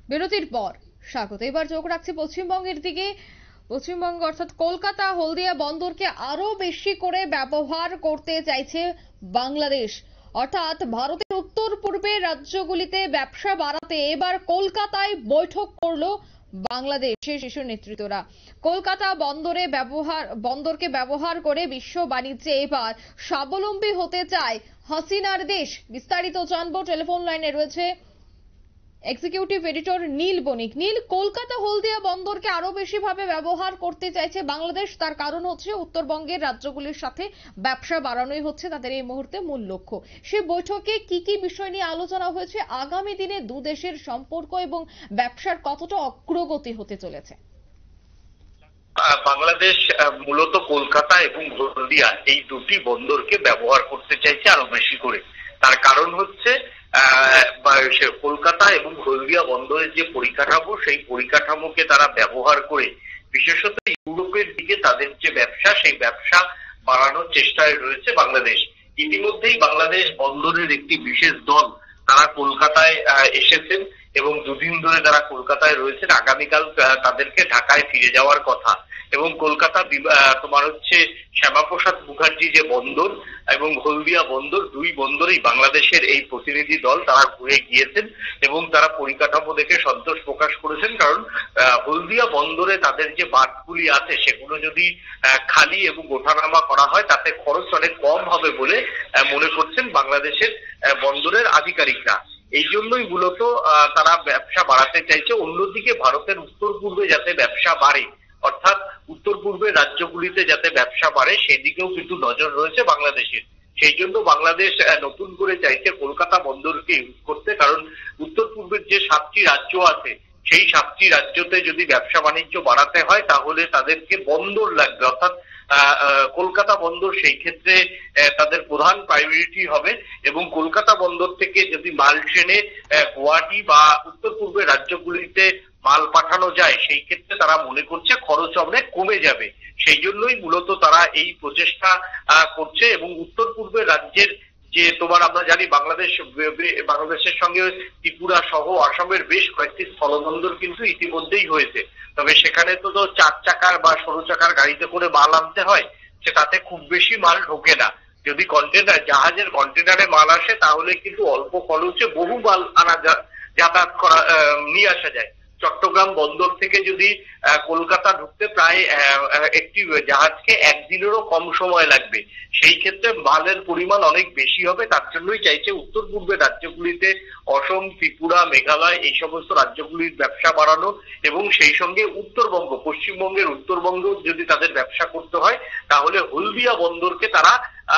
বিরতির পর স্বাগত। এবার চোখ রাখছি পশ্চিমবঙ্গের দিকে। পশ্চিমবঙ্গ অর্থাৎ কলকাতা হলদিয়া বন্দরকে আরো বেশি করে ব্যবহার করতে চাইছে বাংলাদেশ। অর্থাৎ ভারতের উত্তর পূর্বের রাজ্যগুলিতে ব্যবসা বাড়াতে এবার কলকাতায় বৈঠক করলো বাংলাদেশের শীর্ষ নেতৃত্বরা। কলকাতা বন্দরকে ব্যবহার করে বিশ্ব বাণিজ্যে এবার স্বাবলম্বী হতে চায় হাসিনার দেশ। বিস্তারিত জানবো, টেলিফোন লাইনে রয়েছে এক্সিকিউটিভ এডিটর নীল বণিক। নীল, কলকাতা হলদিয়া বন্দরকে আরো বেশি ভাবে ব্যবহার করতে চাইছে বাংলাদেশ, তার কারণ হচ্ছে উত্তরবঙ্গের রাজ্যগুলির সাথে ব্যবসা বাড়ানোই হচ্ছে তাদের এই মুহূর্তে মূল লক্ষ্য। সে বৈঠকে কি কি বিষয় নিয়ে আলোচনা হয়েছে, আগামী দিনে দু দেশের সম্পর্ক এবং ব্যবসার কতটা অগ্রগতি হতে চলেছে? বাংলাদেশ মূলত কলকাতা এবং হলদিয়া এই দুটি বন্দরকে ব্যবহার করতে চাইছে আরো বেশি করে। তার কারণ হচ্ছে কলকাতা এবং হলদিয়া বন্দরের যে পরিকাঠামো, সেই পরিকাঠামোকে তারা ব্যবহার করে বিশেষত ইউরোপের দিকে তাদের যে ব্যবসা, সেই ব্যবসা বাড়ানোর চেষ্টায় রয়েছে বাংলাদেশ। ইতিমধ্যেই বাংলাদেশ বন্দরের একটি বিশেষ দল তারা কলকাতায় এসেছেন এবং দুদিন ধরে তারা কলকাতায় রয়েছেন। আগামীকাল তাদেরকে ঢাকায় ফিরে যাওয়ার কথা। এবং কলকাতা তোমার হচ্ছে শ্যামাপ্রসাদ মুখার্জি যে বন্দর এবং হলদিয়া বন্দর, দুই বন্দরেই বাংলাদেশের এই প্রতিনিধি দল তারা ঘুরে গিয়েছেন এবং তারা পরিকাঠামো দেখে সন্তোষ প্রকাশ করেছেন। কারণ হলদিয়া বন্দরে তাদের যে বাঁধগুলি আছে সেগুলো যদি খালি এবং ওঠানামা করা হয় তাতে খরচ অনেক কম হবে বলে মনে করছেন বাংলাদেশের বন্দরের আধিকারিকরা। এই জন্যই মূলত তারা ব্যবসা বাড়াতে চাইছে। অন্যদিকে ভারতের উত্তর পূর্বে যাতে ব্যবসা বাড়ে, অর্থাৎ উত্তর পূর্বের রাজ্যগুলিতে যাতে ব্যবসা বাড়ে সেদিকেও কিন্তু নজর রয়েছে বাংলাদেশের। সেই জন্য বাংলাদেশ নতুন করে চাইছে কলকাতা বন্দরকে ইউজ করতে। কারণ উত্তর পূর্বের যে 7টি রাজ্য আছে সেই 7টি রাজ্যতে যদি ব্যবসা বাণিজ্য বাড়াতে হয় তাহলে তাদেরকে বন্দর লাগবে, অর্থাৎ কলকাতা বন্দর সেই ক্ষেত্রে তাদের প্রধান প্রায়োরিটি হবে। এবং কলকাতা বন্দর থেকে যদি মাল ট্রেনে গুয়াহাটি বা উত্তর পূর্বের রাজ্যগুলিতে মাল পাঠানো যায় সেই ক্ষেত্রে তারা মনে করছে খরচ অনেক কমে যাবে। সেই জন্যই মূলত তারা এই প্রচেষ্টা করছে। এবং উত্তর পূর্বের রাজ্যের যে আমরা জানি বাংলাদেশের সঙ্গে ত্রিপুরা সহ আসামের বেশ কয়েকটি স্থলবন্দর কিন্তু ইতিমধ্যেই হয়েছে। তবে সেখানে তো 4 চাকার বা 16 চাকার গাড়িতে করে মাল আনতে হয়, তাতে খুব বেশি মাল ঢোকে না। যদি জাহাজের কন্টেনারে মাল আসে তাহলে কিন্তু অল্প খরচে বহু মাল যাতায়াত করা নিয়ে আসা যায়। চট্টগ্রাম বন্দর থেকে যদি কলকাতা ঢুকতে প্রায় একটি জাহাজকে একদিনেরও কম সময় লাগবে। সেই ক্ষেত্রে মালের পরিমাণ অনেক বেশি হবে। তার জন্যই চাইছে উত্তর পূর্বের রাজ্যগুলিতে অসম, ত্রিপুরা, মেঘালয় এই সমস্ত রাজ্যগুলির ব্যবসা বাড়ানো এবং সেই সঙ্গে উত্তরবঙ্গ, পশ্চিমবঙ্গের উত্তরবঙ্গ যদি তাদের ব্যবসা করতে হয় তাহলে হলদিয়া বন্দরকে তারা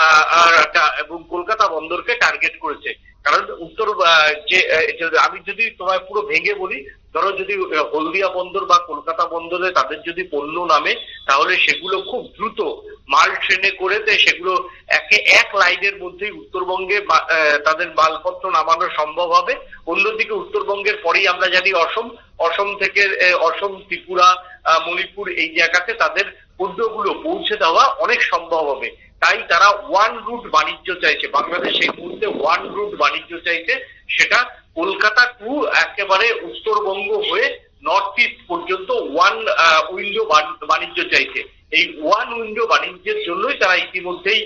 এবং কলকাতা বন্দরকে টার্গেট করেছে। কারণ আমি যদি তোমায় পুরো ভেঙে বলি, ধরো যদি হলদিয়া বন্দর বা কলকাতা বন্দরে তাদের যদি পণ্য নামে তাহলে সেগুলো খুব দ্রুত মাল ট্রেনে করে সেগুলো এক লাইনের মধ্যেই উত্তরবঙ্গে তাদের মালপত্র নামানো সম্ভব হবে। অন্যদিকে উত্তরবঙ্গের পরেই আমরা জানি অসম থেকে অসম, ত্রিপুরা, মণিপুর এই জায়গাতে তাদের পণ্যগুলো পৌঁছে দেওয়া অনেক সম্ভব হবে। তাই তারা ওয়ান রুট বাণিজ্য চাইছে। বাংলাদেশ এই মুহূর্তে ওয়ান রুট বাণিজ্য চাইছে, সেটা কলকাতা টু একেবারে উত্তরবঙ্গ হয়ে নর্থ ইস্ট পর্যন্ত ওয়ান উইন্ডো বাণিজ্য চাইছে। এই ওয়ান উইন্ডো বাণিজ্যের জন্যই তারা ইতিমধ্যেই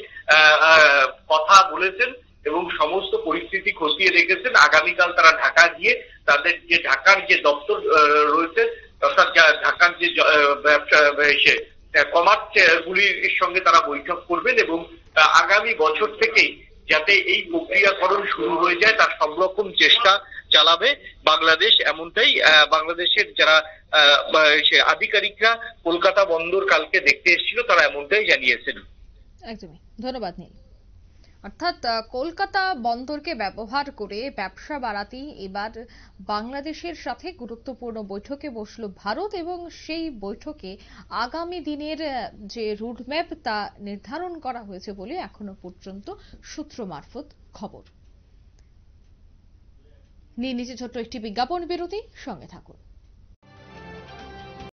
কথা বলেছেন এবং সমস্ত পরিস্থিতি খতিয়ে রেখেছেন। আগামীকাল তারা ঢাকা গিয়ে তাদের যে ঢাকার যে দপ্তর রয়েছে, অর্থাৎ ঢাকার যে কমার্স গুলির সঙ্গে তারা বৈঠক করবেন এবং আগামী বছর থেকেই যাতে এই প্রক্রিয়াকরণ শুরু হয়ে যায় তার সব রকম চেষ্টা চালাবে বাংলাদেশ। এমনটাই বাংলাদেশের যারা আধিকারিকরা কলকাতা বন্দর কালকে দেখতে এসেছিল তারা এমনটাই জানিয়েছেন। একদমই, ধন্যবাদ নীল। অর্থাৎ কলকাতা বন্দরকে ব্যবহার করে ব্যবসা বাড়াতেই এবার বাংলাদেশের সাথে গুরুত্বপূর্ণ বৈঠকে বসল ভারত এবং সেই বৈঠকে আগামী দিনের যে রুটম্যাপ তা নির্ধারণ করা হয়েছে বলে এখনো পর্যন্ত সূত্র মারফত খবর। নিয়ে নিচে ছোট্ট একটি বিজ্ঞাপন বিরতি, সঙ্গে থাকুন।